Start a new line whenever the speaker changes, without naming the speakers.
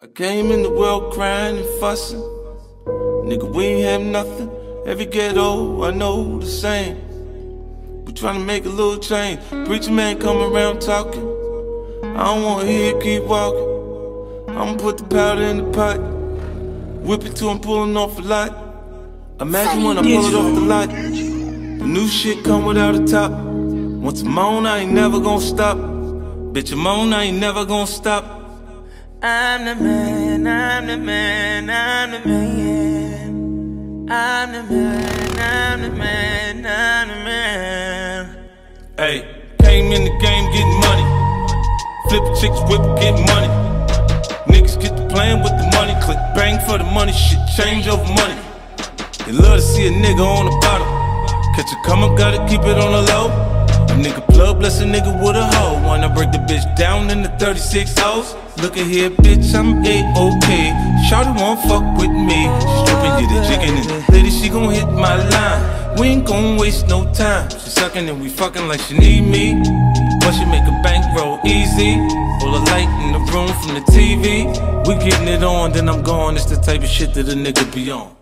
I came in the world crying and fussing. Nigga, we ain't have nothing. Every ghetto, I know the same. We tryna make a little change. Preacher man come around talking. I don't wanna hear it, keep walking. I'ma put the powder in the pot. Whip it till I'm pulling off a lot. Imagine when I pull it off the lot. The new shit come without a top. Once I'm on, I ain't never gonna stop. Bitch, I'm on, I ain't never gonna stop. I'm the man, I'm the man, I'm the man. I'm the man, I'm the man, I'm the man. Hey, came in the game getting money. Flip chicks, whip, get money. Niggas get to playing with the money. Click bang for the money, shit change over money. They love to see a nigga on the bottom. Catch a come up, gotta keep it on the low. A nigga plug, bless a nigga with a hoe. Wanna break the bitch down in the 36 hoes. Look at here, bitch, I'm A-OK. Shawty won't fuck with me. She stripping, get the chicken in. Lady, she gon' hit my line. We ain't gon' waste no time. She sucking and we fucking like she need me. But she make a bankroll easy. Full of light in the room from the TV. We getting it on, then I'm gone. It's the type of shit that a nigga be on.